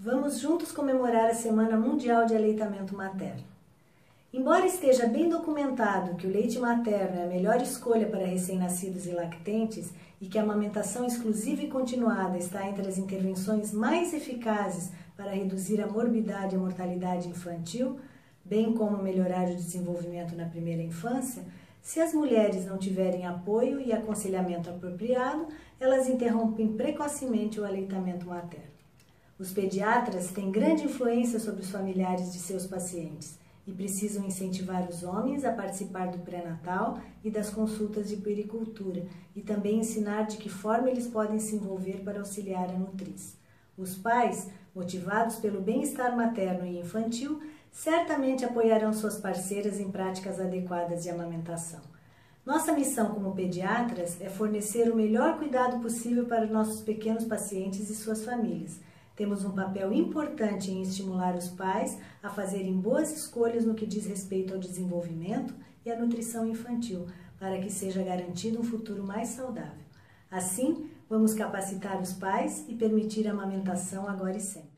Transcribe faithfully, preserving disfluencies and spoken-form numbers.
Vamos juntos comemorar a Semana Mundial de Aleitamento Materno. Embora esteja bem documentado que o leite materno é a melhor escolha para recém-nascidos e lactentes e que a amamentação exclusiva e continuada está entre as intervenções mais eficazes para reduzir a morbidade e a mortalidade infantil, bem como melhorar o desenvolvimento na primeira infância, se as mulheres não tiverem apoio e aconselhamento apropriado, elas interrompem precocemente o aleitamento materno. Os pediatras têm grande influência sobre os familiares de seus pacientes e precisam incentivar os homens a participar do pré-natal e das consultas de puericultura e também ensinar de que forma eles podem se envolver para auxiliar a nutriz. Os pais, motivados pelo bem-estar materno e infantil, certamente apoiarão suas parceiras em práticas adequadas de amamentação. Nossa missão como pediatras é fornecer o melhor cuidado possível para nossos pequenos pacientes e suas famílias. Temos um papel importante em estimular os pais a fazerem boas escolhas no que diz respeito ao desenvolvimento e à nutrição infantil, para que seja garantido um futuro mais saudável. Assim, vamos capacitar os pais e permitir a amamentação agora e sempre.